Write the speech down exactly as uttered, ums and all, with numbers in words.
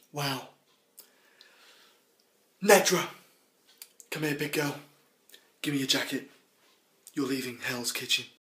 Wow. Nedra! Come here, big girl. Give me your jacket. You're leaving Hell's Kitchen.